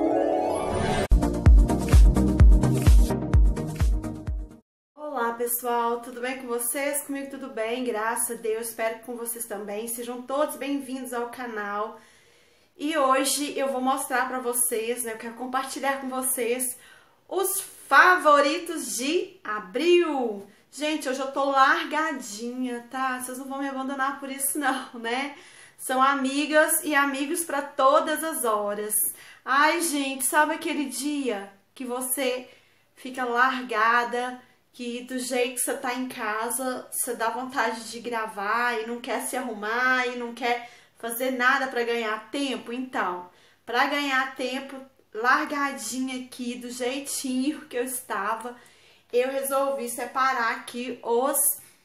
Olá pessoal, tudo bem com vocês? Comigo tudo bem, graças a Deus, espero que com vocês também. Sejam todos bem-vindos ao canal. E hoje eu vou mostrar pra vocês, né, eu quero compartilhar com vocês os favoritos de abril. Gente, hoje eu tô largadinha, tá? Vocês não vão me abandonar por isso não, né? São amigas e amigos pra todas as horas. Ai, gente, sabe aquele dia que você fica largada, que do jeito que você tá em casa, você dá vontade de gravar e não quer se arrumar e não quer fazer nada para ganhar tempo? Então, para ganhar tempo, largadinha aqui, do jeitinho que eu estava, eu resolvi separar aqui os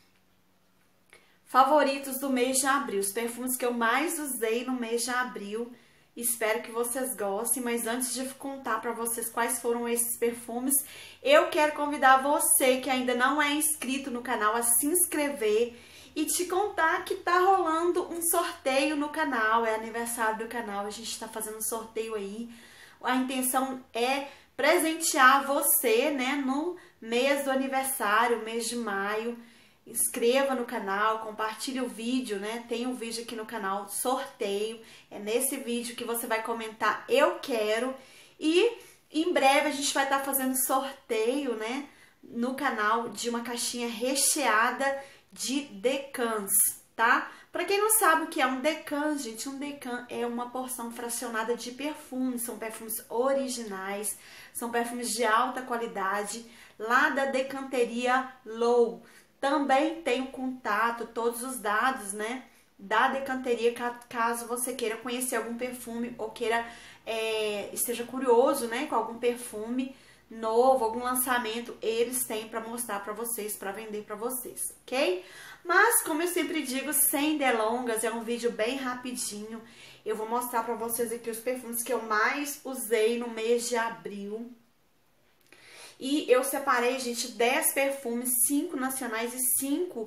favoritos do mês de abril, os perfumes que eu mais usei no mês de abril. Espero que vocês gostem, mas antes de contar para vocês quais foram esses perfumes, eu quero convidar você que ainda não é inscrito no canal a se inscrever e te contar que tá rolando um sorteio no canal, é aniversário do canal, a gente tá fazendo um sorteio aí. A intenção é presentear você, né, no mês do aniversário, mês de maio. Inscreva no canal, compartilhe o vídeo, né? Tem um vídeo aqui no canal, sorteio. É nesse vídeo que você vai comentar eu quero. E em breve a gente vai estar fazendo sorteio, né? No canal de uma caixinha recheada de decans, tá? Pra quem não sabe o que é um decan, gente, um decan é uma porção fracionada de perfumes. São perfumes originais, são perfumes de alta qualidade, lá da Decanteria Low. Também tem o contato, todos os dados, né, da Decanteria, caso você queira conhecer algum perfume ou queira, esteja curioso, né, com algum perfume novo, algum lançamento, eles têm para mostrar para vocês, para vender para vocês, ok? Mas, como eu sempre digo, sem delongas, é um vídeo bem rapidinho. Eu vou mostrar para vocês aqui os perfumes que eu mais usei no mês de abril. E eu separei, gente, 10 perfumes, 5 nacionais e 5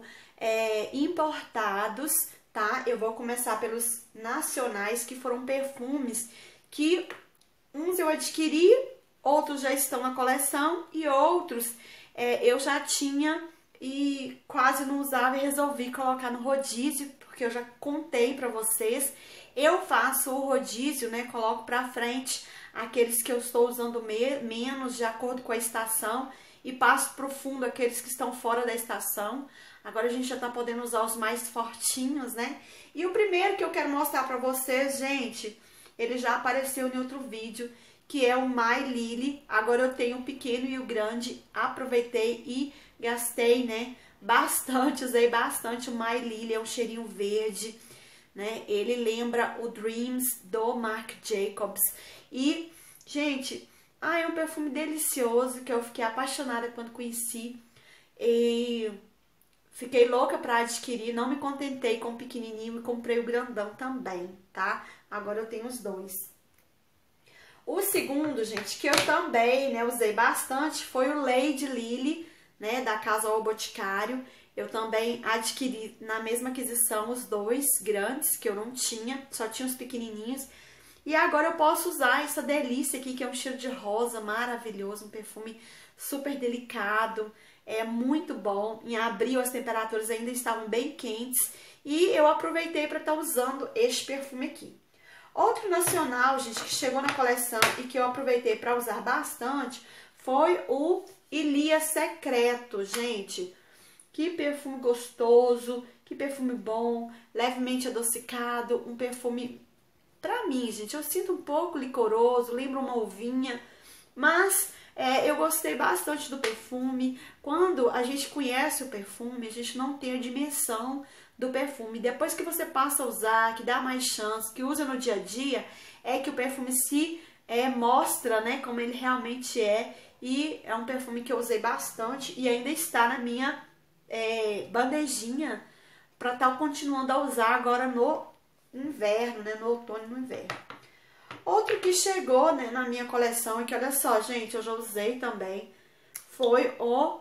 importados, tá? Eu vou começar pelos nacionais, que foram perfumes que uns eu adquiri, outros já estão na coleção e outros eu já tinha e quase não usava e resolvi colocar no rodízio, porque eu já contei pra vocês. Eu faço o rodízio, né? Coloco pra frente aqueles que eu estou usando menos, de acordo com a estação, e passo pro fundo aqueles que estão fora da estação. Agora a gente já tá podendo usar os mais fortinhos, né? E o primeiro que eu quero mostrar pra vocês, gente, ele já apareceu em outro vídeo, que é o My Lily. Agora eu tenho o pequeno e o grande, aproveitei e gastei, né, bastante, usei bastante o My Lily, é um cheirinho verde, né? Ele lembra o Dreams do Marc Jacobs. E, gente, é um perfume delicioso que eu fiquei apaixonada quando conheci e fiquei louca pra adquirir. Não me contentei com o pequenininho e comprei o grandão também, tá? Agora eu tenho os dois. O segundo, gente, que eu também, né, usei bastante, foi o Lady Lily, né, da Casa ao Boticário. Eu também adquiri na mesma aquisição os dois grandes, que eu não tinha, só tinha os pequenininhos. E agora eu posso usar essa delícia aqui, que é um cheiro de rosa maravilhoso, um perfume super delicado, é muito bom. Em abril as temperaturas ainda estavam bem quentes e eu aproveitei para estar usando este perfume aqui. Outro nacional, gente, que chegou na coleção e que eu aproveitei para usar bastante foi o Ilia Secreto, gente. Que perfume gostoso, que perfume bom, levemente adocicado, um perfume, pra mim, gente, eu sinto um pouco licoroso, lembra uma uvinha, mas eu gostei bastante do perfume. Quando a gente conhece o perfume, a gente não tem a dimensão do perfume. Depois que você passa a usar, que dá mais chance, que usa no dia a dia, é que o perfume se mostra, né, como ele realmente é. E é um perfume que eu usei bastante e ainda está na minha bandejinha para estar continuando a usar agora no inverno, né, no outono e no inverno. Outro que chegou, né, na minha coleção e que, olha só, gente, eu já usei também, foi o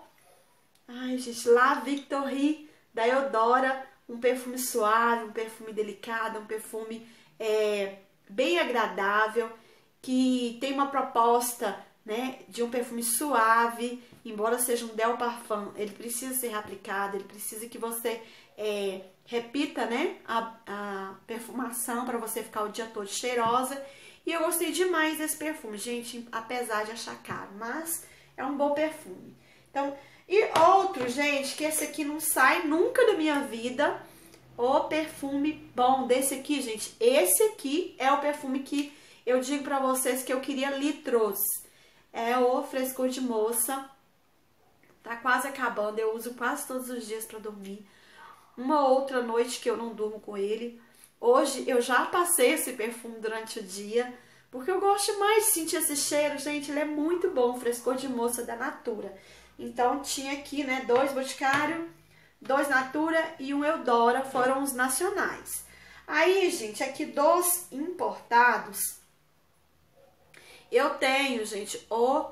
La Victorie da Eudora, um perfume suave, um perfume delicado, um perfume bem agradável. que tem uma proposta, né, de um perfume suave, embora seja um Del Parfum, ele precisa ser reaplicado, ele precisa que você repita, né, a perfumação para você ficar o dia todo cheirosa. E eu gostei demais desse perfume, gente, apesar de achar caro, mas é um bom perfume. Então, e outro, gente, que esse aqui não sai nunca da minha vida, o perfume bom desse aqui, gente. Esse aqui é o perfume que eu digo pra vocês que eu queria litros. É o Frescor de Moça. Tá quase acabando, eu uso quase todos os dias pra dormir. Uma outra noite que eu não durmo com ele. Hoje eu já passei esse perfume durante o dia, porque eu gosto mais de sentir esse cheiro, gente. Ele é muito bom, Frescor de Moça da Natura. Então tinha aqui, né, 2 Boticário, 2 Natura e 1 Eudora, foram os nacionais. Aí, gente, aqui dos importados, eu tenho, gente, o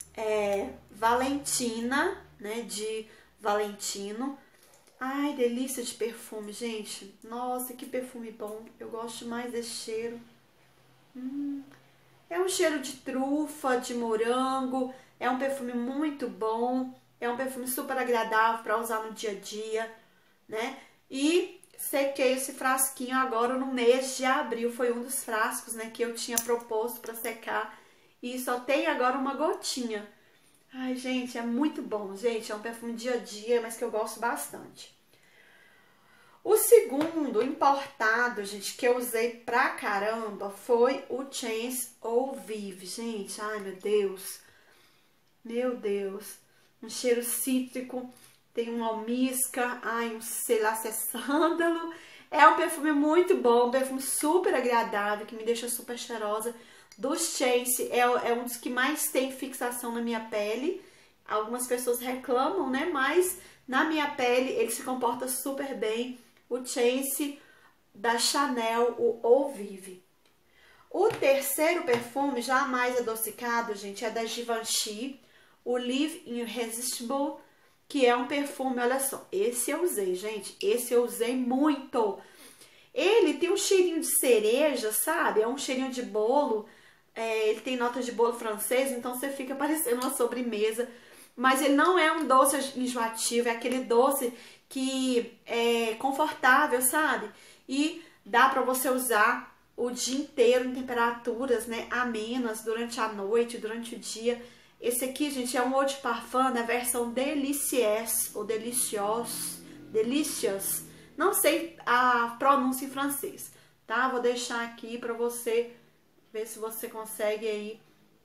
Valentina, né, de Valentino. Ai, delícia de perfume, gente. Nossa, que perfume bom. Eu gosto mais desse cheiro. É um cheiro de trufa, de morango. É um perfume muito bom. É um perfume super agradável para usar no dia a dia, né? E sequei esse frasquinho agora no mês de abril. Foi um dos frascos, né, que eu tinha proposto para secar. E só tem agora uma gotinha. Ai, gente, é muito bom, gente. É um perfume dia a dia, mas que eu gosto bastante. O segundo importado, gente, que eu usei pra caramba foi o Chance Eau Vive, gente. Ai, meu Deus. Meu Deus. Um cheiro cítrico, tem um almíscar, ai, um, sei lá se é sândalo. É um perfume muito bom, um perfume super agradável, que me deixa super cheirosa. Dos Chance, é um dos que mais tem fixação na minha pele. Algumas pessoas reclamam, né? Mas na minha pele ele se comporta super bem. O Chance da Chanel, o Eau Vive. O terceiro perfume, já mais adocicado, gente, é da Givenchy, o Live Irresistible, que é um perfume, olha só, esse eu usei, gente, esse eu usei muito. Ele tem um cheirinho de cereja, sabe? É um cheirinho de bolo, ele tem notas de bolo francês, então você fica parecendo uma sobremesa. Mas ele não é um doce enjoativo, é aquele doce que é confortável, sabe? E dá pra você usar o dia inteiro em temperaturas, né, amenas, durante a noite, durante o dia. Esse aqui, gente, é um Eau de Parfum na versão Delicious, ou Delicious, Delicious. Não sei a pronúncia em francês, tá? Vou deixar aqui pra você ver se você consegue aí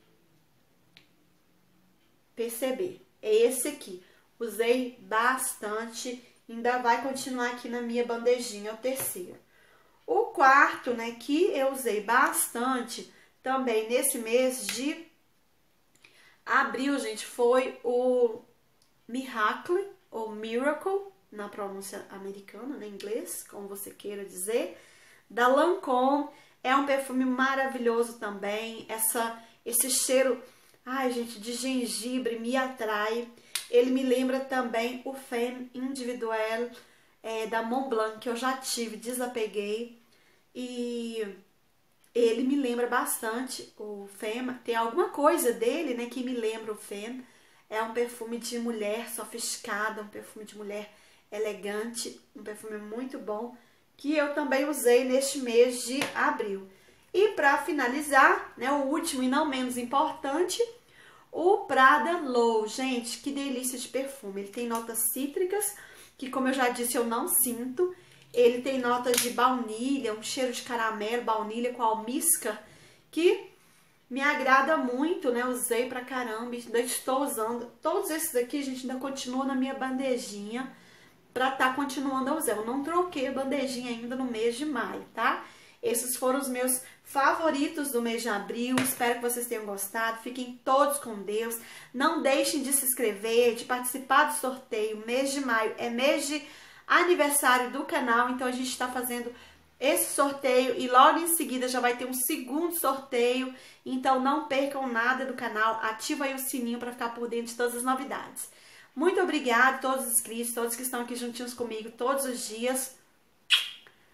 perceber. É esse aqui. Usei bastante, ainda vai continuar aqui na minha bandejinha, é o terceiro. O quarto, né, que eu usei bastante também nesse mês de abril, gente, foi o Miracle, ou Miracle, na pronúncia americana, né, em inglês, como você queira dizer, da Lancôme. É um perfume maravilhoso também, esse cheiro, ai, gente, de gengibre me atrai. Ele me lembra também o Femme Individuel da Montblanc, que eu já tive, desapeguei. E ele me lembra bastante o Femme. Tem alguma coisa dele, né, que me lembra o Femme. É um perfume de mulher sofisticada, um perfume de mulher elegante, um perfume muito bom, que eu também usei neste mês de abril. E para finalizar, né, o último e não menos importante, o Prada Low. Gente, que delícia de perfume. Ele tem notas cítricas, que como eu já disse, eu não sinto. Ele tem notas de baunilha, um cheiro de caramelo, baunilha com almíscar, que me agrada muito, né? Usei pra caramba, ainda estou usando. Todos esses aqui, gente, ainda continuam na minha bandejinha pra tá continuando a usar. Eu não troquei a bandejinha ainda no mês de maio, tá? Esses foram os meus favoritos do mês de abril. Espero que vocês tenham gostado. Fiquem todos com Deus. Não deixem de se inscrever, de participar do sorteio. Mês de maio é mês de aniversário do canal, então a gente está fazendo esse sorteio e logo em seguida já vai ter um segundo sorteio. Então não percam nada do canal. Ativa aí o sininho para ficar por dentro de todas as novidades. Muito obrigada a todos os inscritos, todos que estão aqui juntinhos comigo todos os dias.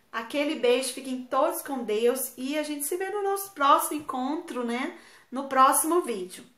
Aquele beijo, fiquem todos com Deus e a gente se vê no nosso próximo encontro, né? No próximo vídeo.